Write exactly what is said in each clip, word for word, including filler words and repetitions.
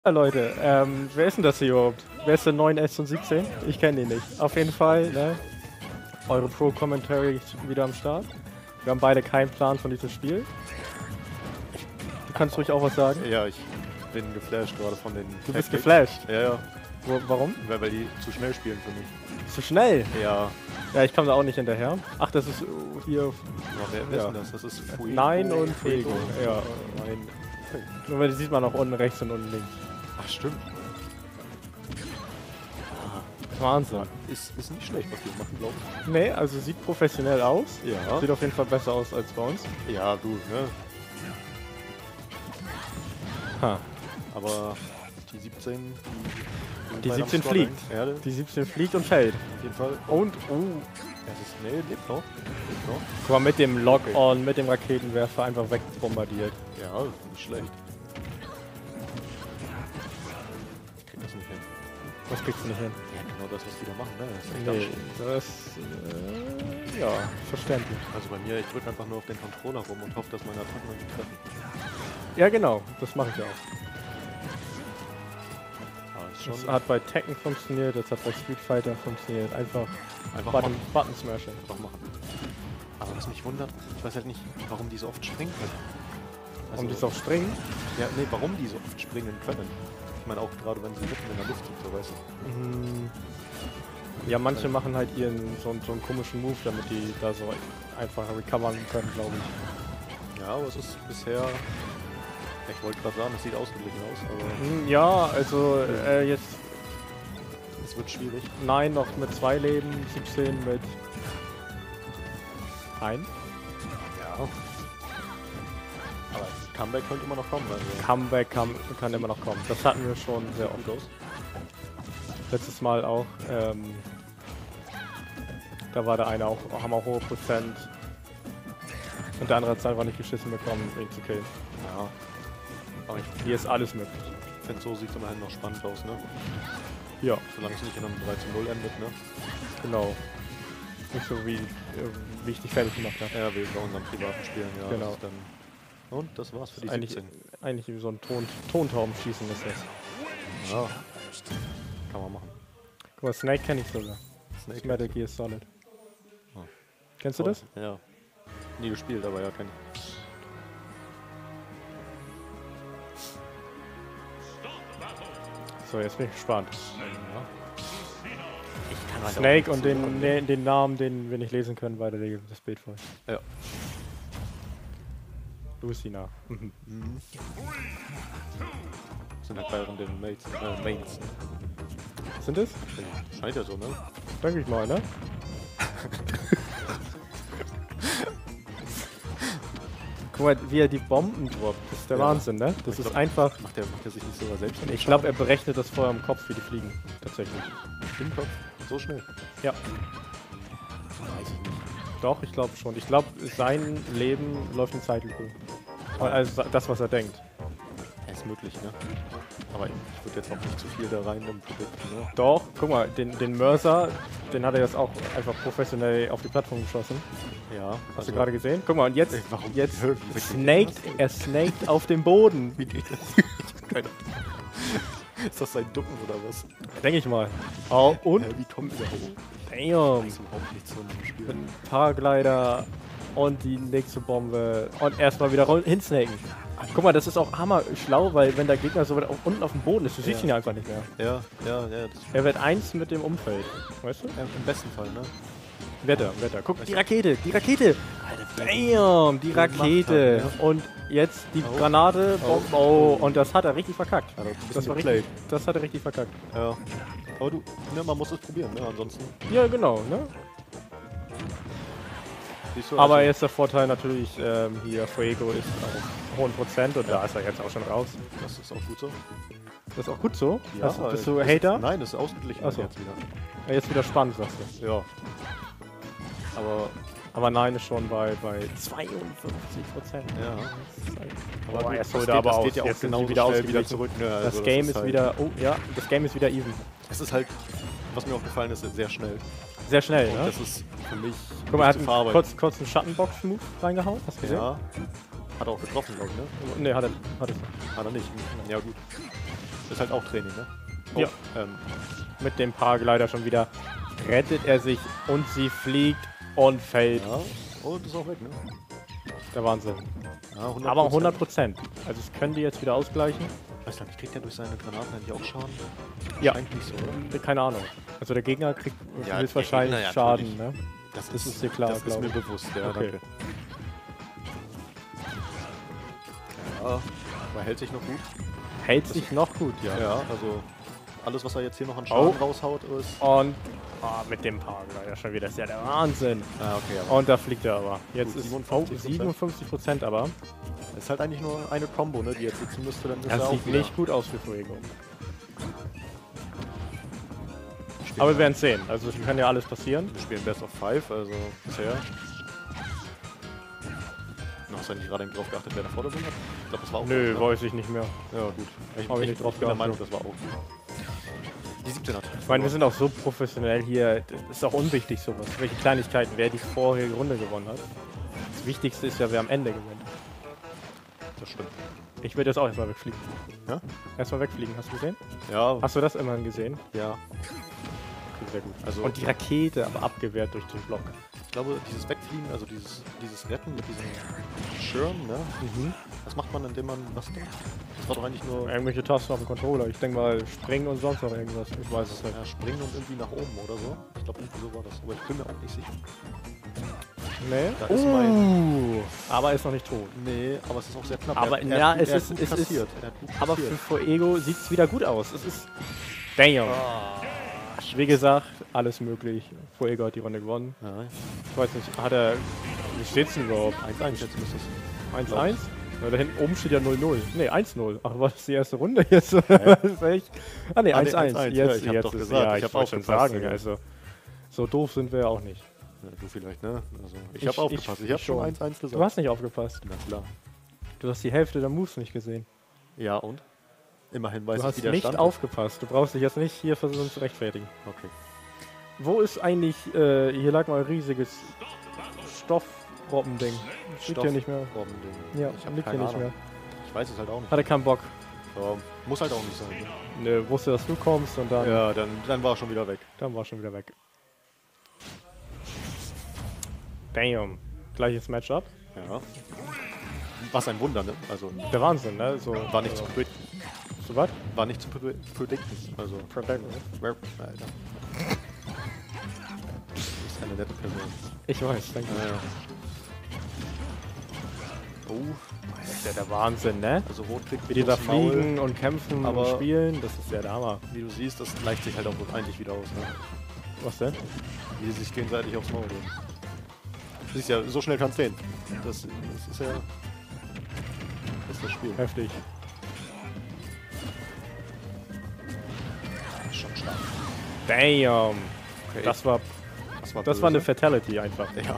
Ja, Leute, ähm, wer ist denn das hier überhaupt? Wer ist der neun S und siebzehn? Ich kenne ihn nicht. Auf jeden Fall, ne? Eure Pro-Commentary ist wieder am Start. Wir haben beide keinen Plan von diesem Spiel. Du kannst ruhig auch was sagen. Ja, ich bin geflasht gerade von den... Du bist Tactics. geflasht? Ja, ja. Wo, warum? Weil, weil die zu schnell spielen für mich. Zu schnell? Ja. Ja, ich komme da auch nicht hinterher. Ach, das ist uh, hier... Aber wer wer Ja. ist denn das? Das ist Fuego. Nein und Fuego. Fuego. Ja, nein. Nur weil die sieht man auch unten rechts und unten links. Ach, stimmt. Wahnsinn. Ist, ist nicht schlecht, was die machen, glaube ich. Nee, also sieht professionell aus. Ja. Sieht auf jeden Fall besser aus als bei uns. Ja, du, ne? Ha. Aber die siebzehn... Die, Die beiden siebzehn am Struggeln. fliegt. Ja, Die siebzehn fliegt und fällt. auf jeden Fall. Und, uh, Ja, das ist... Nee, lebt noch. Lebt noch. guck mal, mit dem Lock-On, mit dem Raketenwerfer einfach wegbombardiert. Ja, nicht schlecht. Ich krieg das nicht hin. Was kriegst du nicht hin? Ja, genau das, was die da machen, ne? Das ist echt Nee, anstrengend. das, äh, ja, verständlich. Also bei mir, ich drücke einfach nur auf den Controller rum und hoffe, dass meine Attacken nicht treffen. Ja, genau, das mache ich auch. Ja, ist Das schon hat bei Tekken funktioniert, das hat bei Street Fighter funktioniert. Einfach, einfach Button, machen. Button Smashing. Einfach machen. Aber was mich wundert, ich weiß halt nicht, warum die so oft springen können. Um die auf springen. Ja, nee, warum die so oft springen können. Ich meine auch gerade, wenn sie mitten in der Luft sind, so weißt du. Mhm. Ja, manche machen halt ihren so, so einen komischen Move, damit die da so einfach recovern können, glaube ich. Ja, aber es ist bisher... Ich wollte gerade sagen, es sieht ausgeglichen aus, aber Hm, Ja, also äh, jetzt es wird schwierig. nein noch mit zwei Leben, siebzehn mit ein. Ja. Aber Comeback könnte immer noch kommen. Also. Comeback kann, kann immer noch kommen. Das hatten wir schon sehr oft. Gut aus. Letztes Mal auch. Ähm, da war der eine auch, haben auch hohe Prozent. Und der andere hat es einfach nicht geschissen bekommen, ihn zu killen. Ja. Aber ich Hier ist alles möglich. finde, so sieht es immerhin noch spannend aus, ne? Ja, Solange es nicht in einem drei zu null endet, ne? genau. Nicht so wie, äh, wie ich dich fertig gemacht habe. Ja, wie bei unseren privaten Spielen, ja. Genau. Das ist dann und das war's für die Eigentlich, siebzehn. eigentlich wie so ein Ton, Tontaubenschießen ist das. Ja. Kann man machen. Guck mal, Snake kenne ich sogar. Das Snake. Metal Gear Solid. Oh. Kennst du das? Ja. Nie gespielt, aber ja, kenn ich. So, jetzt bin ich gespannt. Ich kann halt Snake auch und nicht so den, ne, den Namen, den wir nicht lesen können, weil der das Bild voll. Ja. Lucina. Mhm. Mhm. Sind halt bei den Mates, äh, Mains. Sind es? Scheint ja so, ne? Denke ich mal, ne? Guck mal, wie er die Bomben droppt. Das ist der Ja. Wahnsinn, ne? Das Ich ist glaub, einfach. Macht der, macht der sich nicht sogar selbst? Ich glaube, er berechnet das vorher im Kopf, wie die fliegen. Tatsächlich. Im Kopf. So schnell. Ja. Weiß ich nicht. Doch, ich glaube schon. Ich glaube, sein Leben läuft in Zeitlupe. Also das, was er denkt. Ja, ist möglich, ne? Aber ich würde jetzt auch nicht zu viel da rein im Produkt, ne? Doch, guck mal, den, den Mörser, den hat er jetzt auch einfach professionell auf die Plattform geschossen. Ja. Hast du gerade gesehen? Guck mal, und jetzt, Ey, warum- jetzt wie- wie- wie- snaked, er snaked auf dem Boden. Wie geht das? Keine Ahnung. Ist das sein Ducken oder was? Denke ich mal. Oh, und? Hä, wie kommt der hoch? Damn. Das ist überhaupt nicht so ein Spiel. Mit einem Paraglider und die nächste Bombe und erstmal wieder roll- hinsnaken. Guck mal, das ist auch hammer schlau, weil wenn der Gegner so weit auch unten auf dem Boden ist, du siehst Ja. ihn ja einfach nicht mehr. Ja, ja, ja. Das Er wird eins mit dem Umfeld. Weißt du? ja, im besten Fall, ne? Wetter, Wetter. Guck, die Rakete, die Rakete. Damn, die Rakete. Macht halt, Und jetzt die Oh. Granate. Oh. Bom- Oh, und das hat er richtig verkackt. Ja, das, Das war richtig, das hat er richtig verkackt. Ja. Aber du, ne, man muss es probieren, ne? Ansonsten. Ja, genau, ne? Siehst du, Aber also, jetzt der Vorteil natürlich, ähm, hier Fuego ist auf hohen Prozent und da ist er jetzt auch schon raus. das ist auch gut so. Das ist auch gut so. Hast, du- bist du das- Hater? Nein, das ist ausgeglichen Ach so. jetzt wieder. Ja, jetzt wieder spannend, sagst du. Ja. Aber, Aber nein ist schon bei, bei zweiundfünfzig Prozent. ja. Aber gut, er das holte geht- aber das aus. geht ja auch Jetzt sind sie genauso wieder schnell ausgeglichen. wieder zurück. Ne? Also Das Game ist halt, wieder, oh ja, das Game ist wieder even. Es ist halt, was mir auch gefallen ist, sehr schnell. Sehr schnell, Und ne? das ist für mich Guck mal, er hat nicht zu einen verarbeiten. kurz, kurz einen Schattenbox-Move reingehauen. Hast du gesehen? Ja. Hat er auch getroffen, glaube ich, ne? Ne, hat er, hat er nicht. Hat er nicht. Ja, gut. ist halt auch Training, ne? Oh, Ja. Ähm, Mit dem Paraglider schon wieder rettet er sich und sie fliegt und fällt. ja. Und ist auch weg, ne? Der Wahnsinn. Ja, hundert Aber hundert Prozent. Also es können die jetzt wieder ausgleichen. Weiß gar nicht, kriegt der durch seine Granaten eigentlich auch Schaden? Ja. Eigentlich nicht so, oder? Keine Ahnung. Also der Gegner kriegt Ja, höchstwahrscheinlich der Gegner, ja, Schaden, ne? Das Das ist dir klar, Das ist glaub mir ich. bewusst, ja, Okay. danke. Ja, aber hält sich noch gut. Hält sich noch gut, ja. Ja, also alles, was er jetzt hier noch an Schaden Oh. raushaut, ist... Und ah, mit dem Paraglider schon wieder. Das ist ja der Wahnsinn. Ah, okay, aber Und da fliegt er aber. Jetzt Gut, ist siebenundfünfzig oh, siebenundfünfzig Prozent aber. ist halt eigentlich nur eine Combo, ne, die jetzt sitzen müsste, dann ist er Das auch sieht wieder. nicht gut aus für Fuego. Spielen Aber wir werden es sehen. Also es kann ja alles passieren. Wir spielen Best of Five, also bisher. Na, hast du nicht gerade eben drauf geachtet, wer da vorne hat? Ich glaube, das war auch Nö, gut, ne? weiß ich nicht mehr. Ja, gut. Ich, Hab ich ich, nicht drauf ich bin der geachtet. Meinung, das war auch gut. Die siebzehn hat. Ich meine, wir sind auch so professionell hier. Das ist auch unwichtig sowas. Welche Kleinigkeiten, wer die vorherige Runde gewonnen hat. Das Wichtigste ist ja, wer am Ende gewinnt. Das stimmt. Ich würde jetzt auch erstmal wegfliegen. Ja? Erstmal wegfliegen, hast du gesehen? Ja, Hast du das immerhin gesehen? ja. Okay, sehr gut. Also, Und die Rakete aber abgewehrt durch den Block. ich glaube, dieses Wegfliegen, also dieses, dieses Retten mit diesem Schirm, ne? Mhm. Das macht man, indem man was da? Das war doch eigentlich nur Irgendwelche Tasten auf dem Controller. Ich denke mal springen und sonst noch irgendwas. Ich weiß es nicht. ja, springen und irgendwie nach oben oder so. Ich glaube, irgendwie so war das. Aber ich bin mir auch nicht sicher. Nee? Da ist mein- Uh, aber er ist noch nicht tot. Nee, aber es ist auch sehr knapp. Aber er, ja, er, es er ist- hat gut es ist- passiert. Er hat gut Aber für passiert. Fuego sieht es wieder gut aus. Es ist. Damn. Wie gesagt, alles möglich. Fuego hat die Runde gewonnen. Ja, Ich weiß nicht, hat er. Wie steht's denn überhaupt? eins eins jetzt müsste es. eins eins? Ja, da hinten oben steht ja null null. Ne, eins null. Ach, war das die erste Runde jetzt? Das ist echt. Ah, ne, Ah, nee, eins eins. eins eins. Ja, Jetzt, ich hab jetzt doch ist, gesagt, ja, ich ich hab wollte schon aufgepasst, sagen. ja. Also, so doof sind wir ja auch nicht. Ja, du vielleicht, ne? Also, ich, Ich- habe aufgepasst. Ich, ich habe schon schon. eins eins gesagt. Du hast nicht aufgepasst. Na klar. Du hast die Hälfte der Moves nicht gesehen. Ja, und? Immerhin weiß Du ich, hast wie der nicht Stand aufgepasst. Du brauchst dich jetzt nicht hier versuchen zu rechtfertigen. ist. Okay. Wo ist eigentlich, äh, hier lag mal ein riesiges Stoffrobbending. Liegt hier nicht mehr. Robbending. Ja, ich habe liegt keine hier nicht Ahnung. mehr. Ich weiß es halt auch nicht. Hatte keinen Bock. Ja, muss halt auch nicht sein. Ne? Ne, wusste, dass du kommst und dann, Ja, dann, dann war er schon wieder weg. dann war schon wieder weg. Damn. Gleiches Matchup. Ja. Was ein Wunder, ne? Also, Der Wahnsinn, ne? So, war nicht also, zu predikten. so was? War nicht zu pre- predikten. Also, Predicten. Alter. Du bist eine nette Person. Ich weiß, danke. Ja, ja. Oh, Das ist ja der Wahnsinn, ne? also Rot kriegt Wie die da aufs Maul. fliegen und kämpfen aber- und spielen, das ist ja der Hammer. Wie du siehst, das gleicht sich halt auch eigentlich wieder aus, ne? Was denn? Wie die sich gegenseitig aufs Maul gehen. Du siehst ja, so schnell kann's gehen. Das, das ist ja... Das ist das Spiel. Heftig. Das ist schon stark. Damn. Okay. Das war, das war, das war eine böse. Fatality einfach. Ja.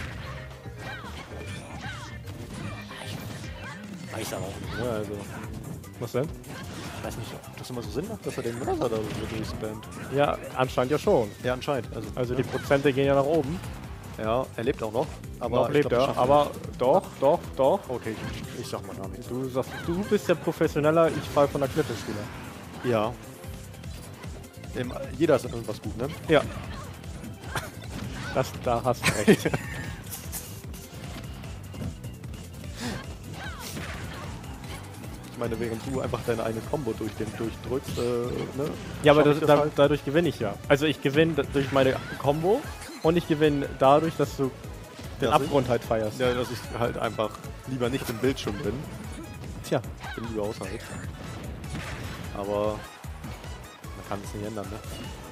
Weiß aber auch nicht, ne? Also, Was denn? ich weiß nicht, ob das immer so Sinn macht, dass er den Mörser da so durchspammt. Ja, anscheinend ja schon. Ja, anscheinend. Also, Also die ne? Prozente gehen ja nach oben. Ja, er lebt auch noch. Aber Noch ich lebt glaub, das er, schafft er aber nicht. doch, doch, doch. Okay, ich sag mal gar nichts. Du sagst, du bist der Professioneller, ich fall von der Klippe Spieler. Ja. Im, jeder ist in irgendwas gut, ne? Ja. Das, da hast du recht. Ich meine, während du einfach deine eine Combo durch den durchdrückst, äh, ne? Ja, aber schaff das, ich da, halt. dadurch gewinne ich ja. Also ich gewinne da- durch meine Combo und ich gewinne dadurch, dass du den Dass ich- Abgrund halt feierst. Ja, dass ich halt einfach lieber nicht im Bildschirm bin. Tja, Bin lieber außerhalb. Aber man kann es nicht ändern, ne?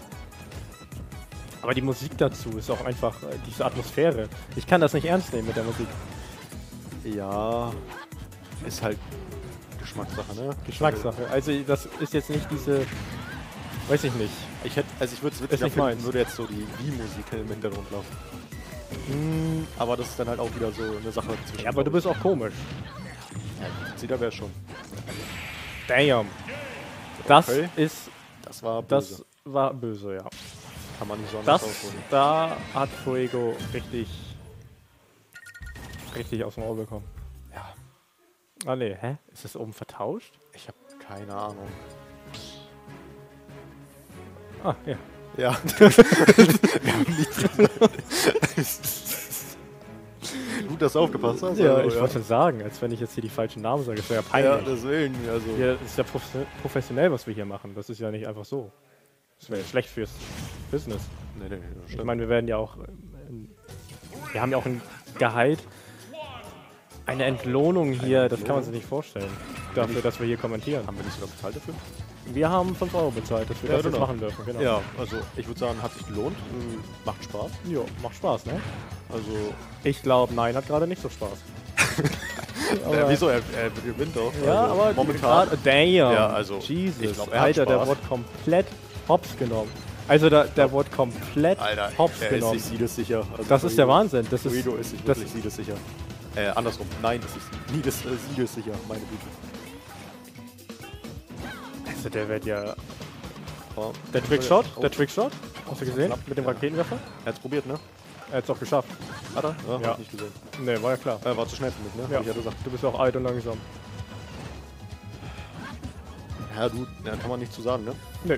aber die Musik dazu ist auch einfach äh, diese Atmosphäre. Ich kann das nicht ernst nehmen mit der Musik. Ja, ist halt Geschmackssache, ne? Geschmackssache. Also das ist jetzt nicht diese, weiß ich nicht. Ich hätte, also ich würde es Ist witziger nicht finden, meins. würde jetzt so die Wii-Musik im Hintergrund laufen. Hm, Aber das ist dann halt auch wieder so eine Sache zwischen. ja, aber du bist auch komisch. Ja, da wäre schon. Damn. Das Okay. ist, Das war das böse. war böse, ja. Kann man nicht so anders Das, ausdrücken. da hat Fuego richtig, richtig aus dem Ohr bekommen. Ja, Ah ne, hä? Ist das oben vertauscht? ich habe keine Ahnung. Ah, ja. Ja. Wir haben nichts Gut, dass du aufgepasst hast. Ja, also, ich ja. wollte sagen, als wenn ich jetzt hier die falschen Namen sage. Das wäre ja Ja, peinlich. deswegen, also. Ja, das ist ja prof professionell, was wir hier machen. Das ist ja nicht einfach so. Das wäre ja schlecht fürs Business. Nee, nee, das Ich meine, wir werden ja auch... ähm, Wir haben ja auch ein Gehalt. Eine Entlohnung hier, das kann man sich nicht vorstellen. Dafür, dass wir hier kommentieren. Haben wir nicht sogar bezahlt dafür? Wir haben fünf Euro bezahlt, dass wir Ja, das jetzt genau. machen dürfen. Genau. Ja, also ich würde sagen, hat sich gelohnt. Mhm. Macht Spaß. Jo, macht Spaß, ne? Also, Ich glaube, nein, hat gerade nicht so Spaß. äh, wieso? Er, er gewinnt doch. Ja, also, aber momentan. grad- Damn. Ja, also, Jesus, ich glaub, er hat Alter, der Spaß. wurde komplett hops genommen. Also der, der wurde komplett Alter, hops er genommen. ist sich siegessicher. Also Das ist der Guido- Wahnsinn. Das ist, Guido ist sich das, wirklich siegessicher. Äh, andersrum. Nein, das ist nie das äh, siegessicher, meine Güte. also der wird ja... Oh, Der Trickshot, oh, der Trickshot, hast du gesehen? knapp. Mit dem Ja. Raketenwerfer? Er hat's probiert, ne? Er hat es auch geschafft. Hat er? Ja, Ja. hab ich nicht gesehen. Ne, war ja klar. Er war zu schnell für mich, ne? Ja. Hab ich ja gesagt. Du bist auch alt und langsam. Ja, du, ja, kann man nicht zu sagen, ne? Nö.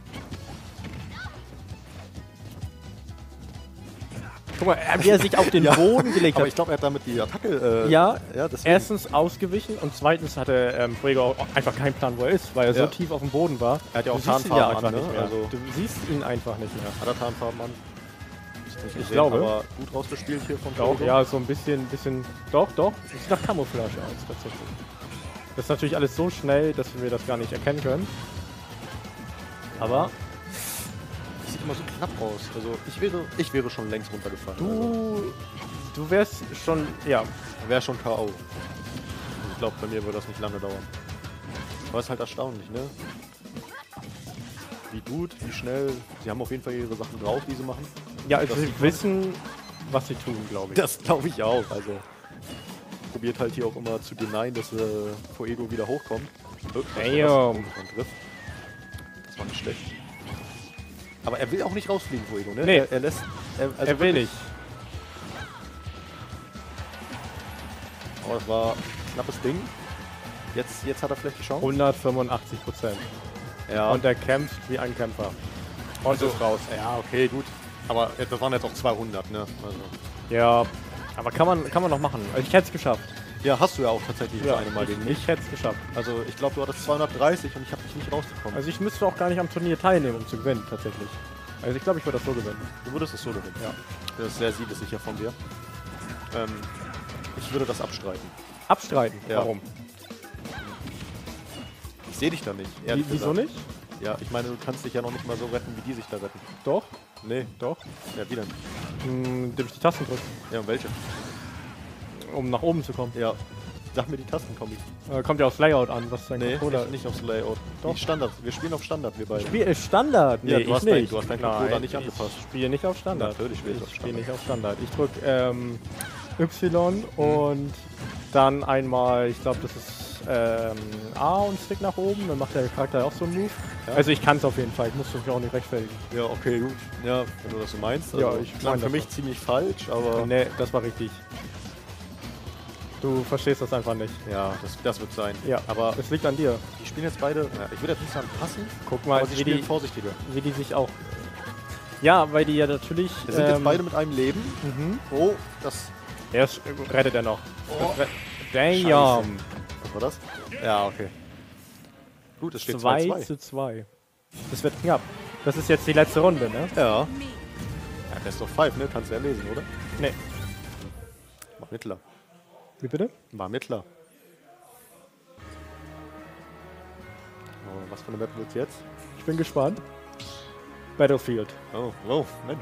Guck mal, wie er sich auf den Ja. Boden gelegt Aber hat. ich glaube, er hat damit die Attacke. Äh, Ja, ja deswegen. erstens ausgewichen und zweitens hatte ähm, Fuego auch einfach keinen Plan, wo er ist, weil er Ja. so tief auf dem Boden war. Er hat ja auch Du siehst ihn Tarnfarben ja an, einfach ne? nicht mehr. Also- Du siehst ihn einfach nicht mehr. Hat er Tarnfarben an? Ist nicht gesehen, glaube. Aber gut rausgespielt hier von Doch, Fuego. ja, so ein bisschen, bisschen. Doch, doch. Sieht nach Camouflage aus, tatsächlich. Das ist natürlich alles so schnell, dass wir das gar nicht erkennen können. Aber Das sieht immer so knapp aus. Also ich wäre, ich wäre schon längst runtergefallen. Also, du. Du wärst schon. Ja. wäre schon K O. Also ich glaube, bei mir würde das nicht lange dauern. Aber es ist halt erstaunlich, ne? Wie gut, wie schnell. Sie haben auf jeden Fall ihre Sachen drauf, die sie machen. Ja, also Das sie sieht man. wissen, was sie tun, glaube ich. Das glaube ich auch. Also probiert halt hier auch immer zu denyen, dass äh, Fuego wieder hochkommt. Oh, das war das? Damn. Oh, das war ein Griff. Das war nicht schlecht. Aber er will auch nicht rausfliegen, Fuego, ne? Nee. Er, er lässt. Er, also er will wirklich- nicht. Oh, das war ein knappes Ding. Jetzt, jetzt hat er vielleicht die Chance. hundertfünfundachtzig Prozent. Ja. Und er kämpft wie ein Kämpfer. Und Also- ist raus. ja, okay, gut. Aber jetzt- das waren jetzt auch zweihundert, ne? Also. Ja, aber kann man, kann man noch machen. Also ich hätte es geschafft. Ja, hast du ja auch tatsächlich Ja, das eine Mal ich, gegen mich. ich hätte es geschafft. Also ich glaube, du hattest zweihundertdreißig und ich habe dich nicht rausgekommen. Also ich müsste auch gar nicht am Turnier teilnehmen, um zu gewinnen, tatsächlich. Also ich glaube, ich würde das so gewinnen. Du würdest es so gewinnen. Ja. Das ist sehr siegessicher von dir. Ähm, ich würde das abstreiten. Abstreiten? Ja. Warum? Ich sehe dich da nicht. Wie, ehrlich wieso gesagt. nicht? Ja, ich meine, du kannst dich ja noch nicht mal so retten, wie die sich da retten. Doch, Nee, doch. ja, wie denn? Hm, indem ich die Tasten drücke, Ja, und welche? um nach oben zu kommen. Ja, sag mir die Tastenkombi. Äh, kommt ja aufs Layout an, was dein Nee, Controller nicht, nicht aufs Layout. Doch. Nicht Standard. Wir spielen auf Standard, wir beide. Spiel ist Standard. Nee, Ja, du ich hast dein- nicht. du hast deinen Controller Nein, nicht angepasst. Ich spiele nicht auf Standard. Natürlich spielst du auf Ich spiele Standard. nicht auf Standard. Ich drücke ähm, Y und dann einmal, ich glaube, das ist ähm, A und Stick nach oben. Dann macht der Charakter auch so einen Move. Ja. Also ich kann es auf jeden Fall. Ich muss mich auch nicht rechtfertigen. Ja, okay, gut. Ja, wenn du das so meinst. Ja, Also, ich klang mein für das mich so. ziemlich falsch, aber Nee, das war richtig. Du verstehst das einfach nicht. ja, das, das wird sein. Ja, Aber das liegt an dir. die spielen jetzt beide, ja, ich würde jetzt nicht sagen passen, Guck mal, aber sie wie spielen die, vorsichtiger. wie die sich auch... Ja, weil die ja natürlich... Wir sind jetzt ähm, beide mit einem Leben. Mhm. Oh, das... Er ist, rettet er noch. Oh. Re- Damn. Scheiße. Was war das? Ja, okay. Gut, es steht zwei zwei zwei. zu zwei. Das wird knapp. Das ist jetzt die letzte Runde, ne? Ja. Ja, Best of Five, ne? Kannst du ja lesen, oder? Ne. War Mittler. Wie bitte? War Mittler. Oh, was für eine Map wird's jetzt? Ich bin gespannt. Battlefield. Oh, oh, Mensch.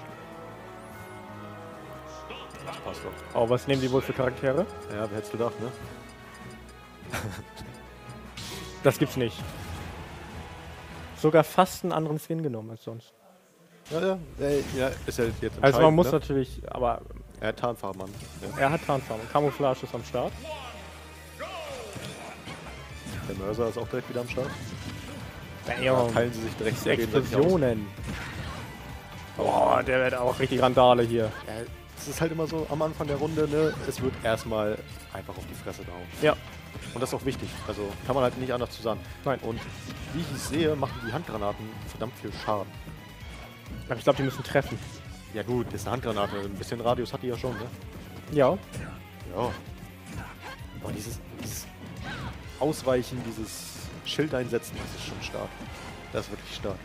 Das passt doch. Oh, was nehmen die wohl für Charaktere? Ja, wer hätte es gedacht, ne? Das gibt's nicht. Sogar fast einen anderen Skin genommen als sonst. Ja, ja, ey, ja, ist ja jetzt Also man muss ne? natürlich, aber Er hat Tarnfarben an. Ja. er hat Tarnfarben. Camouflage ist am Start. Der Mörser ist auch direkt wieder am Start. Da Damn. teilen sie sich direkt Diese gegenseitig aus. Explosionen. Boah, der wird auch richtig Randale hier. Ja, es ist halt immer so am Anfang der Runde, ne? Es wird erstmal einfach auf die Fresse gehauen. Ja. Und das ist auch wichtig. Also kann man halt nicht anders zu sagen. Nein. Und wie ich es sehe, machen die Handgranaten verdammt viel Schaden. Aber ich glaube, die müssen treffen. Ja gut, das ist eine Handgranate. Ein bisschen Radius hat die ja schon, ne? Ja. Ja. Aber dieses, dieses Ausweichen, dieses Schild einsetzen, das ist schon stark. Das ist wirklich stark.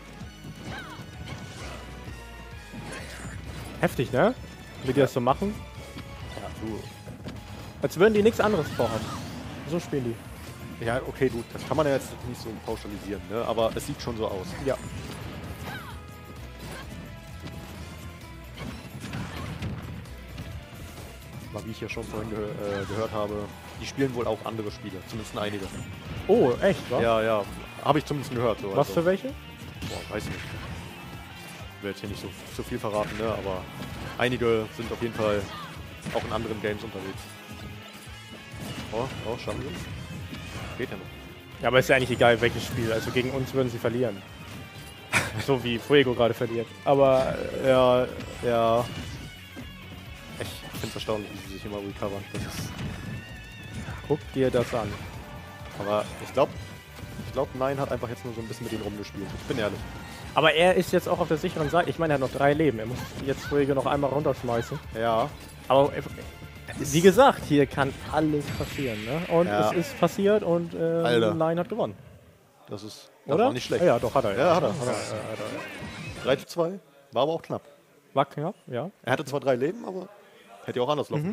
Heftig, ne? Wie die das so machen. Ja, du. Als würden die nichts anderes vorhaben. So spielen die. Ja, okay, gut. Das kann man ja jetzt nicht so pauschalisieren, ne? Aber es sieht schon so aus. Ja. Aber wie ich ja schon vorhin ge äh, gehört habe, die spielen wohl auch andere Spiele. Zumindest einige. Oh, echt, wa? Ja, ja. Habe ich zumindest gehört. So, Was also. für welche? Boah, weiß ich nicht. Ich will jetzt hier nicht so, so viel verraten, ne? Aber einige sind auf jeden Fall auch in anderen Games unterwegs. Oh, oh, schaffen sie? Geht ja noch. Ja, aber ist ja eigentlich egal, welches Spiel. Also gegen uns würden sie verlieren. So wie Fuego gerade verliert. Aber Äh, ja, ja. Ich finde es erstaunlich, wie sie sich immer recovern. Das ist, guck dir das an. aber ich glaube, ich glaube, Nein hat einfach jetzt nur so ein bisschen mit denen rumgespielt. Ich bin ehrlich. Aber er ist jetzt auch auf der sicheren Seite. Ich meine, er hat noch drei Leben. Er muss jetzt Fuego noch einmal runterschmeißen. Ja. Aber äh, wie gesagt, hier kann alles passieren. Ne? Und Ja. es ist passiert und äh, Alter. Nein hat gewonnen. Das ist das Oder? war nicht schlecht. Ja, ja, doch, hat er. Ja, hat er. Hat Ja, er. ja, hat er. drei zu zwei. War aber auch knapp. War knapp, ja. Er hatte zwar drei Leben, aber hätte ja auch anders laufen.